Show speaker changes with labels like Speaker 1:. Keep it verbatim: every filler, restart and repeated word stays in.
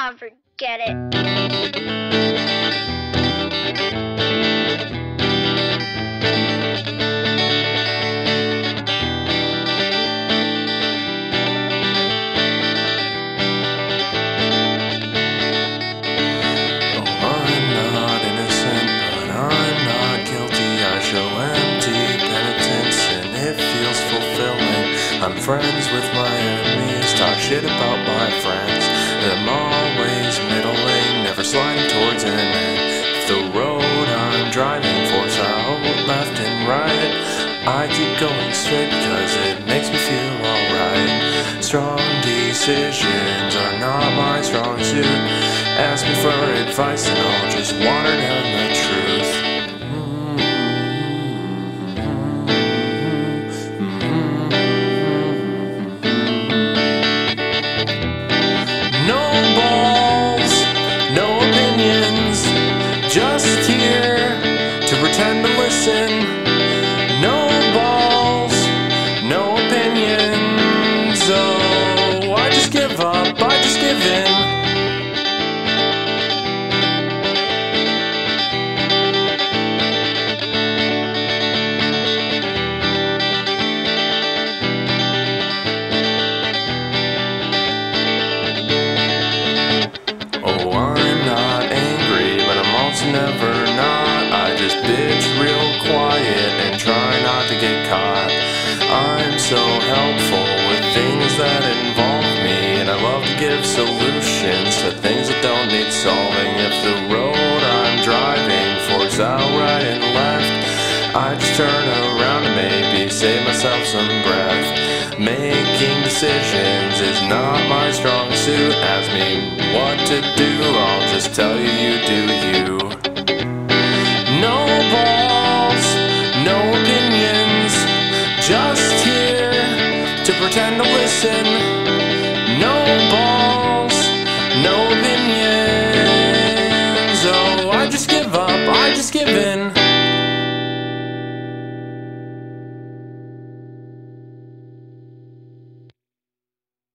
Speaker 1: Ah, forget it.
Speaker 2: I'm friends with my enemies, talk shit about my friends. I'm always middling, never sliding towards an end. If the road I'm driving forks out left and right, I keep going straight because it makes me feel alright. Strong decisions are not my strong suit. Ask me for advice and I'll just water down the truth. Just here to pretend to listen. No balls, no opinions. Oh, I just give up, I just give in. Oh, I'm not angry, but I'm also never not. I just bitch real quiet and try not to get caught. I'm so helpful with things that involve me, and I love to give solutions to things that don't need solving. If the road I'm driving forks out right and left, I just turn around and maybe save myself some breath. Making decisions is not my strong suit. Ask me what to do, I'll just tell you